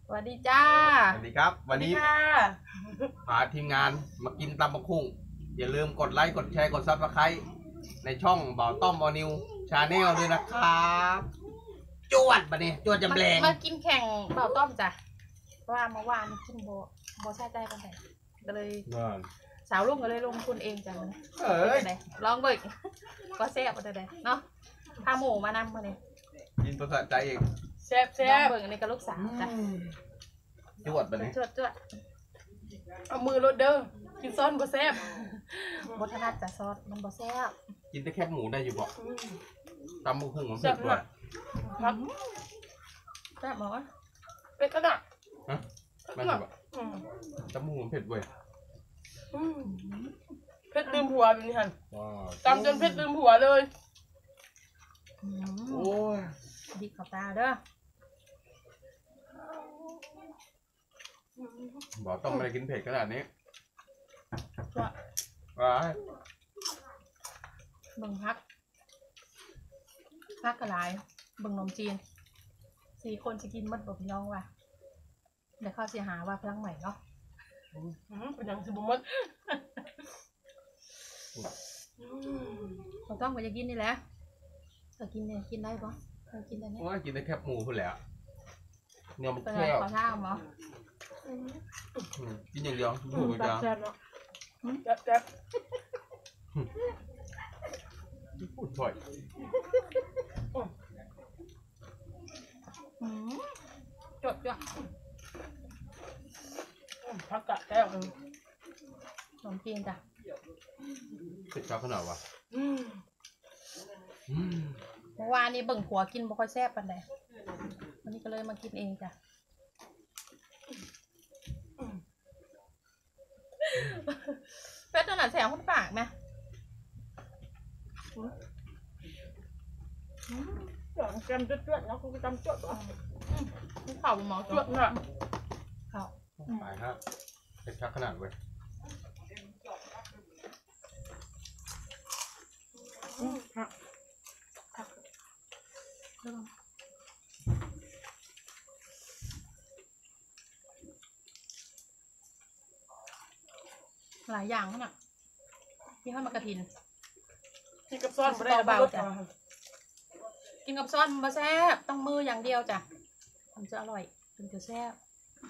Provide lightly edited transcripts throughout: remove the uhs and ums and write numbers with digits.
สวัสดีจ้าสวัสดีครับวันนี้ค่ะพาทีมงานมากินตำบักหุ่งอย่าลืมกดไลค์กดแชร์กดซับสไครต์ในช่องบ่าวต้อมบอนิวชาแนลด้วยนะครับจวดปะเนี่ยจวดจำแรงมากินแข่งเบาต้อมจ้ะเพราะว่าเมื่อวานกินโบแช่ใจกันแต่ก็เลยสาวลุงก็เลยลงทุนเองจ้ะมันลองเบิกก็แซ่บอะไรเนาะพาหมูมานำมาเลยกินประสาทใจเองแซ่บลองเบิกในกับลูกสาวจ้ะจวดปะเนี่ยจวดเอามือรถเด้อกินซ้อนบ่แซ่บบ่ถนัดจ้ะซอสมันบ่แซ่บกินได้แค่หมูได้อยู่บ่ตำบักหุ่งมันเผ็ดกว่าครับแซ่บหมอเป็ดก็ได้ฮะไม่ใช่บ่ตำบักหุ่งมันเผ็ดเว้ยเพชรลืมหัวแบบนี้ฮันตำจนเพชรลืมหัวเลยโอ้ยดิขอบตาเด้อบอกต้องไม่ได้กินเผ็ดขนาดนี้ว้ายเบิ่งพักกระไรเบิ่งนมจีน4 คนจะกินมัดแบบน้องว่ะเดี๋ยวเขาเสียหาว่าพลังใหม่เนาะเป็นอย่างสิบุมัดเราต้องไปจะกินนี่แหละจะกินเนี่ยกินได้ปะกินได้เนี่ยกินได้แค่หมูคนแหละเนี่ยมันแค่ขอท่ามั้งกินอย่างเดียวหมูอย่างเดียวแซ่บพูดบ่อยจดจ้ะพักกะแก้วขนมจีนจ้ะเผ็ดขนาดวะเมื่อวานนี้เบิ่งผัวกินบ่ค่อยแซ่บปานใดวันนี้ก็เลยมากินเองจ้ะเป็ดตัวหนาแสบคนปากไหมจำจวดๆแล้วคุณจำจวดเหรอเข่าหมอจวดเนี่ยเข่าไปครับเผ็ดขนาดเว้ยหลายอย่างขนาดที่ข้าวมากระถินกินกับซ้อนไม่ได้เบาจ้ะกินกับซ้อนมาแซ่บต้องมืออย่างเดียวจ้ะมันจะอร่อยมันจะแซ่บ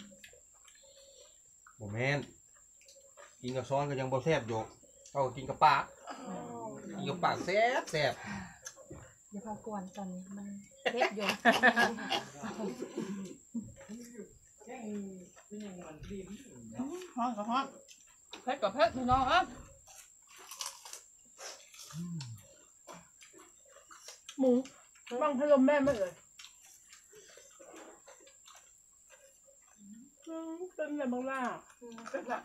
โมเมนต์กินกับซ้อนก็ยังบ่แซ่บอยู่เอากินกับปากกินกับปากแซ่บเดี๋ยวพอกวนตอนนี้มันเผ็ดอยู่ฮ้อนกับฮ้อนเผ็ดกับเผ็ดพี่น้องหมูบังพัดลมแม่ไม่เลยเป็นอะไรบ้างล่ะเป็นละ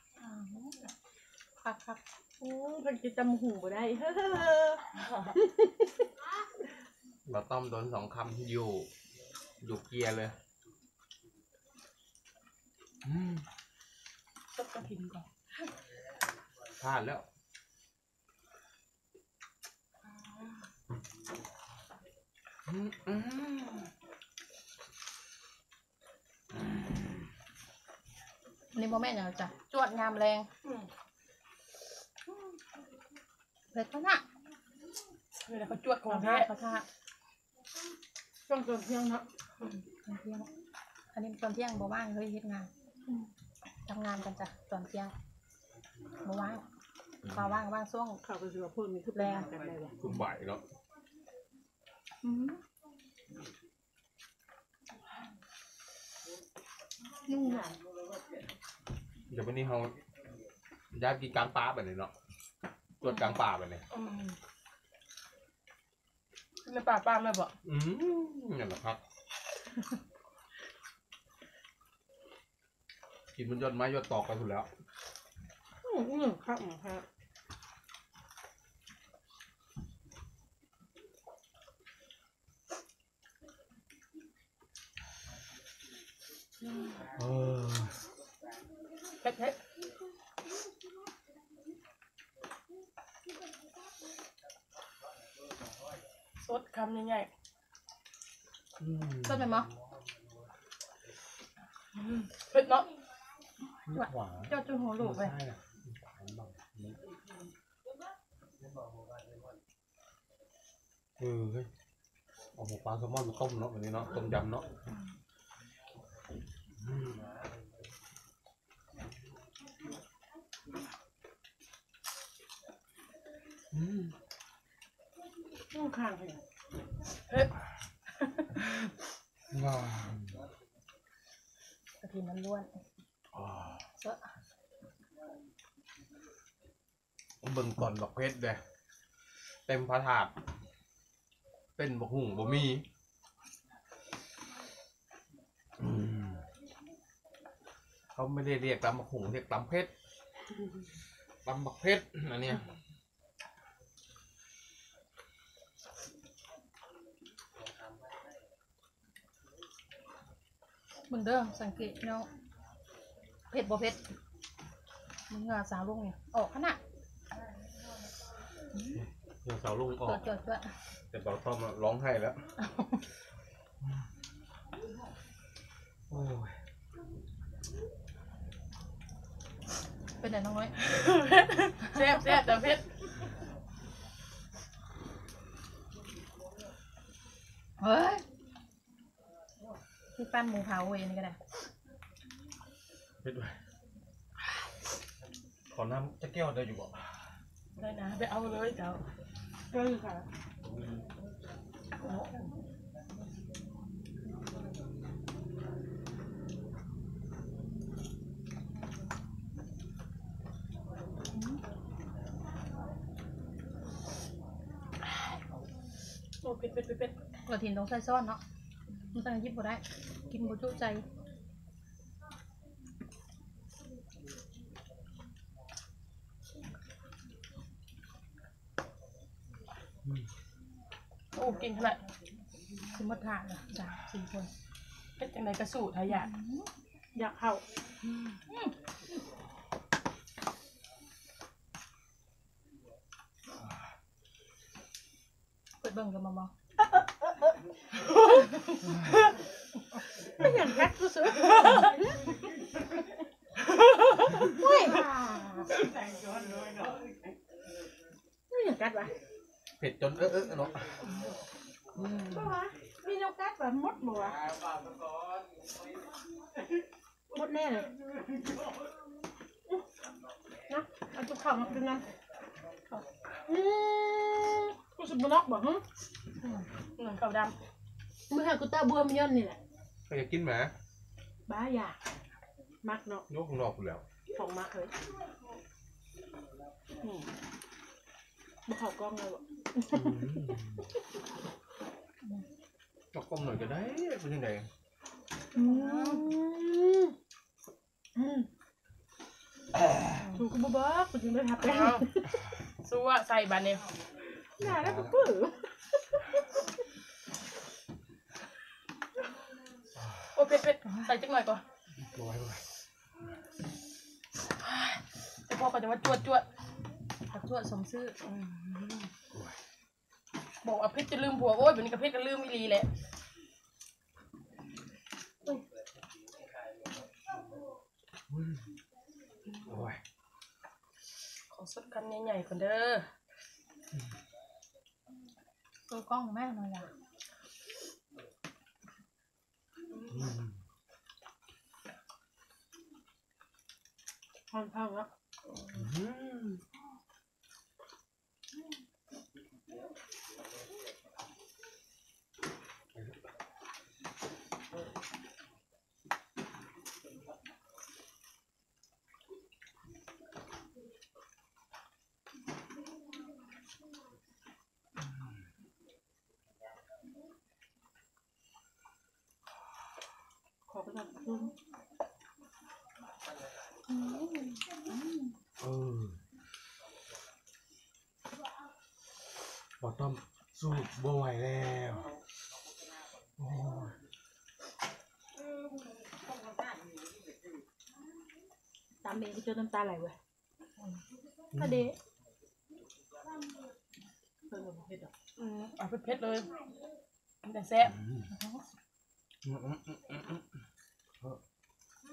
ครับโอ้พันกินจำหูบ่ได้เราต้มโดน2 คำอยู่เกียร์เลยต้มกระถิ่นก่อนพลาดแล้วนี่โมเมนต์อย่างจ้ะจวดงามแรงเผ็ดก็น่ะเวลาเขาจวดของแท้เขาท่าช่วงตอนเที่ยงนะตอนเที่ยงอันนี้ตอนเที่ยงบ่ว่างเฮ้ยเฮ็ดงานทำงานกันจ้ะตอนเที่ยงบ่ว่างว่างช่วงข่าวกระสือพูดมีทุกแรงกันได้เลยคุณบ่ายเนาะยุ่งหน่อยเดี๋ยววันนี้เขาย้ายกินกลางป่าไปเลยเนาะตรวจกลางป่าไปเลยในป่าป้าไม่บอกนั่นแหละครับกินมันยอดไม้ยอดตอกไปสุดแล้วครับเผ็ดสดคำใหญ่สดไหมมั้งเผ็ดเนาะหวานเจ้าจุนหัวลูกไปใช่น่ะเฮ้ยเอาหมูปลาแซลมอนมาต้มเนาะวันนี้เนาะต้มยำเนาะข้างเลยเผ็ดว้าวกระถิ่นมันล้วนเซอะเบิ่งก่อนดอกเพชรเด้เต็มพระถาดเป็นบะหุ่งบะมีเขาไม่ได้เรียกตำบะหุ่งเรียกตำเพชรตำบักเพชรอันเนี้ยมึงเด้อสังเกตเนาะเผ็ดบ่เผ็ดมึงเหงาสาวลุงเนี่ยออกขนาดเดี๋ยวสาวลุงออเกิกดเกิดแต่สาวต้อมร้องไห้แล้วโอ้ยเป็นไหนน้องน้อยแซ่บแต่เผ็ดเฮ้ยที่ปั้นหมูเผาเว้ยนี่ก็ได้เพชรไว้ขอน้ำจะแก้วได้อยู่บ่ได้นะไปเอาเลยเจ้าก็คือค่ะโอ้เผ็ดกระถิ่นต้องใส่ซ่อนเนาะมันต้องยิบบ่ได้กินบ่จุใจโอ้กินขนาดคือมดทานนะ3-4 คนเผ็ดจังไหนกระสูทายาทอยากเข้าเปิดเบิ่งกันมาบ่ไม่อยากกัดสุดเฮ้ยไม่อยากกัดว่ะเผ็ดจนเนาะมีนกกัดแบบมดบ่วะมดแน่เลยนะเอาจุกข้าวมากินกันกูสมบูรณ์บ่ฮะเงินข้าวดำเมื่อไหร่กูตาบวมย่นนี่แหละใครจะกินไหมบ้าอยากมักเนาะยกข้างนอกกูแล้วของมักเลยบ่เข้ากล้องเลยบ่ก็ก้มหน่อยก็ได้เป็นยังไงถูกกูบ่บอกกูจึงได้ทับแล้วสู้อ่ะใส่บานเนี่ยน่าแล้วกูปื้อโอ้เผ็ดใส่จักหน่อยก่อนบ่ไหวแต่พ่อก็จะว่าจวดผักจวดสมซื่อบอกว่าเพชรจะลืมผัวโอ้ยแบบนี้กับเพชรก็ลืมอีหลีแหละโอ้ยขอสดกันใหญ่ๆก่อนเด้อตัวกล้องแม่หน่อยอ่ะพังๆแล้ว ขอไปทำคุ้มพอต้อมสู้บ่ไหวแล้วโอ้ยตามเมย์ก็เจอน้ำตาไหลเว้ยถ้าเดะเผ็ดอ่ะเอาเผ็ดเลยแต่แซ่บ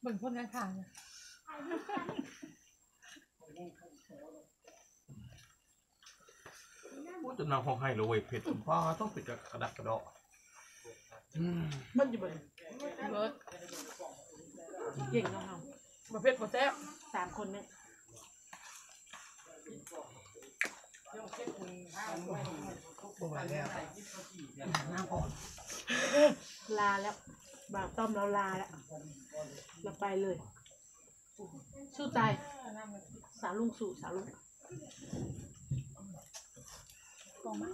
เบิ่งคนข้างๆเนี่ยว่าจะนำห้องให้เลยเผ็ดป้าต้องปิดกระดักกระดอกมันอยู่บนเบิร์ดเก่งเนาะเฮาประเภทบ่แซ่บ 3 คนเนี่ยลาแล้วบ่าวต้อมเราลาแล้วเราไปเลยสู้ตายสาวลุงสู่สาวลุงกองมา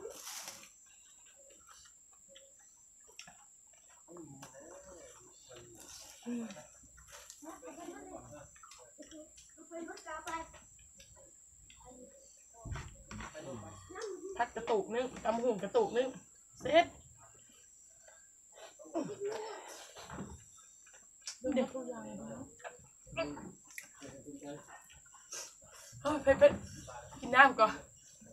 พัดกระตุกนึงกำหุ่งกระตุกนึงเสร็จเด็กผู้ใหญ่เฮ้ยเผ็ดกินน้ำก่อน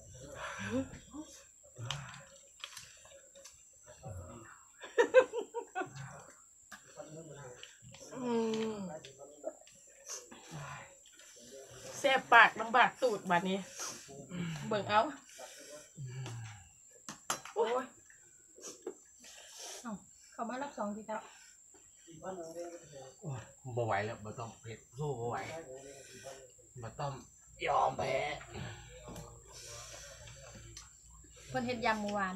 แซ่บปากลำบากตูดบัดนี้เบิ่งเอาโอ้ยเขามารับ2ทีแล้วบ่ไหวแล้วบ่ต้องเผ็ดสู้บ่ไหวบ่ต้องยอมแพ้เพิ่นเฮ็ดยำเมื่อวาน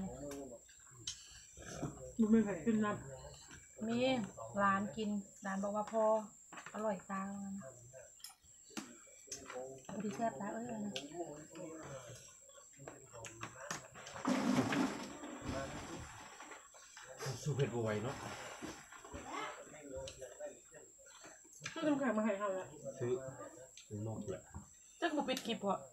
มันไม่แพ้ขึ้นน้มีร้านกินร้านบอกว่าพออร่อยตามันดีแซ่บตาเอ้ยนะสู้เผ็ดบ่ไหวเนาะำซื้อน้ำแข็งมาให้เขาแล้วซื้อนอกแหละจักบุปิดคลิปพอ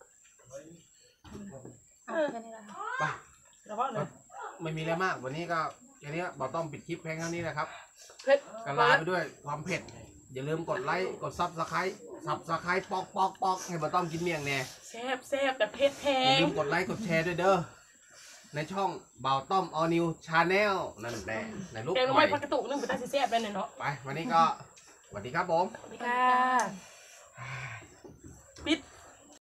แค่นี้ละไปแล้วว่าเลยไม่มีอะไรมากวันนี้ก็แค่นี้บ่ต้องปิดคลิปเพียงเท่านี้นะครับเผ็ดก็ลาไปด้วยความเผ็ดอย่าลืมกดไลค์กดซับสไครต์ปอกให้บ่ต้องกินเมี่ยงแน่แซ่บแต่เผ็ดแพอย่าง ลืมกดไลค์กดแชร์ด้วยเด้อในช่องบ่าวต้อมออนิวชาแนลนั่นแหละในรูปแกงใหไม่ม่พักกระตุกนึงเป็นตาแซ่บได้เนาะไปวันนี้ก็สวัสดีครับผมสวัสดีค่ะปิด